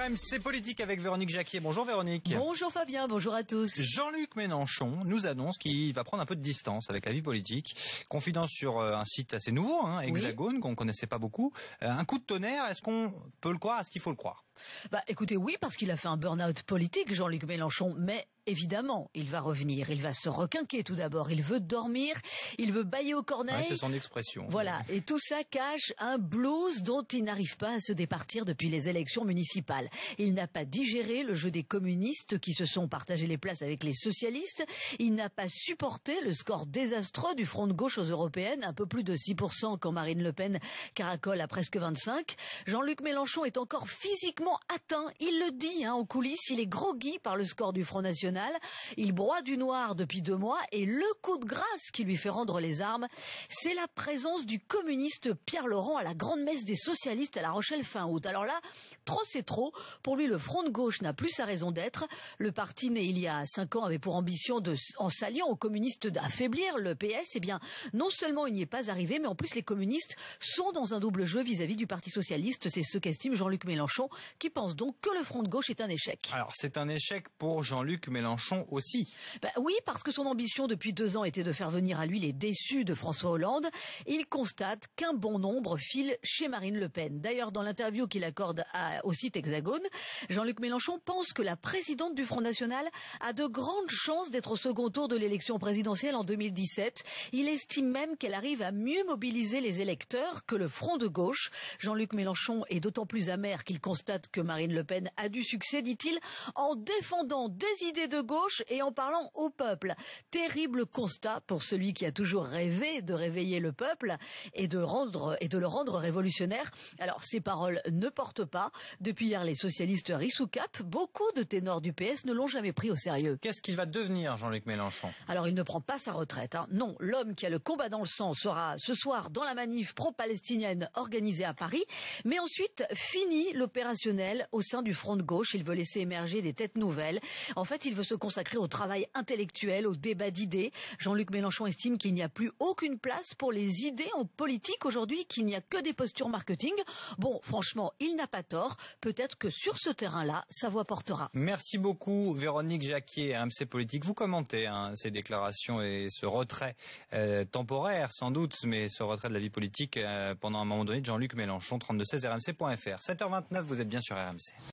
RMC Politique avec Véronique Jacquier. Bonjour Véronique. Bonjour Fabien, bonjour à tous. Jean-Luc Mélenchon nous annonce qu'il va prendre un peu de distance avec la vie politique. Confidence sur un site assez nouveau, Hexagone, qu'on ne connaissait pas beaucoup. Un coup de tonnerre, est-ce qu'on peut le croire? Est-ce qu'il faut le croire? Écoutez, oui, parce qu'il a fait un burn-out politique, Jean-Luc Mélenchon, mais évidemment, il va revenir, il va se requinquer tout d'abord, il veut dormir, il veut bâiller au corneille. Ouais, c'est son expression. Voilà, et tout ça cache un blues dont il n'arrive pas à se départir depuis les élections municipales. Il n'a pas digéré le jeu des communistes qui se sont partagés les places avec les socialistes, il n'a pas supporté le score désastreux du front de gauche aux européennes, un peu plus de 6% quand Marine Le Pen caracole à presque 25%. Jean-Luc Mélenchon est encore physiquement atteint, il le dit en coulisses, il est groggy par le score du Front National. Il broie du noir depuis 2 mois et le coup de grâce qui lui fait rendre les armes, c'est la présence du communiste Pierre Laurent à la grande messe des socialistes à La Rochelle fin août. Alors là, trop c'est trop. Pour lui, le Front de gauche n'a plus sa raison d'être. Le parti né il y a 5 ans avait pour ambition en s'alliant aux communistes d'affaiblir le PS. Eh bien, non seulement il n'y est pas arrivé, mais en plus les communistes sont dans un double jeu vis-à-vis du Parti socialiste. C'est ce qu'estime Jean-Luc Mélenchon, qui pense donc que le Front de gauche est un échec. Alors, c'est un échec pour Jean-Luc Mélenchon aussi. Oui, parce que son ambition depuis 2 ans était de faire venir à lui les déçus de François Hollande. Il constate qu'un bon nombre file chez Marine Le Pen. D'ailleurs, dans l'interview qu'il accorde au site Hexagone, Jean-Luc Mélenchon pense que la présidente du Front National a de grandes chances d'être au second tour de l'élection présidentielle en 2017. Il estime même qu'elle arrive à mieux mobiliser les électeurs que le Front de gauche. Jean-Luc Mélenchon est d'autant plus amer qu'il constate que Marine Le Pen a du succès, dit-il, en défendant des idées de gauche et en parlant au peuple. Terrible constat pour celui qui a toujours rêvé de réveiller le peuple et de le rendre révolutionnaire. Alors, ces paroles ne portent pas. Depuis hier, les socialistes rissent sous cap. Beaucoup de ténors du PS ne l'ont jamais pris au sérieux. Qu'est-ce qu'il va devenir, Jean-Luc Mélenchon? Alors, il ne prend pas sa retraite. Non, l'homme qui a le combat dans le sang sera ce soir dans la manif pro-palestinienne organisée à Paris. Mais ensuite, fini l'opérationnel au sein du Front de gauche. Il veut laisser émerger des têtes nouvelles. En fait, il veut se consacrer au travail intellectuel, au débat d'idées. Jean-Luc Mélenchon estime qu'il n'y a plus aucune place pour les idées en politique aujourd'hui, qu'il n'y a que des postures marketing. Bon, franchement, il n'a pas tort. Peut-être que sur ce terrain-là, sa voix portera. Merci beaucoup, Véronique Jacquier, RMC Politique. Vous commentez ces déclarations et ce retrait temporaire, sans doute, mais ce retrait de la vie politique pendant un moment donné de Jean-Luc Mélenchon, 3216 rmc.fr. 7h29, vous êtes bien sur RMC.